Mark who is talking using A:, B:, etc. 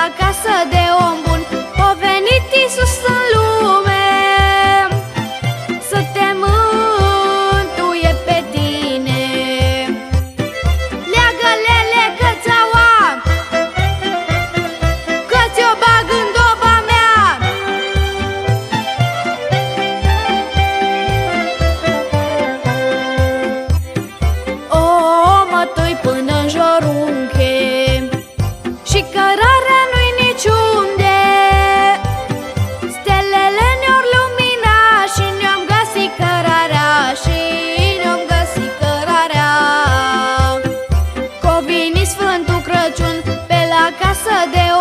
A: la casă de om bun. A venit Iisus în lume să te mântuie pe tine. Leagă-le legățaua, că ți-o bag în doba mea. O mătui până-n jorunche și cărarea nu-i niciunde. Stelele ne-or lumina și ne-am găsit cărarea, și ne-am găsit cărarea. Că vini Sfântul Crăciun pe la casă de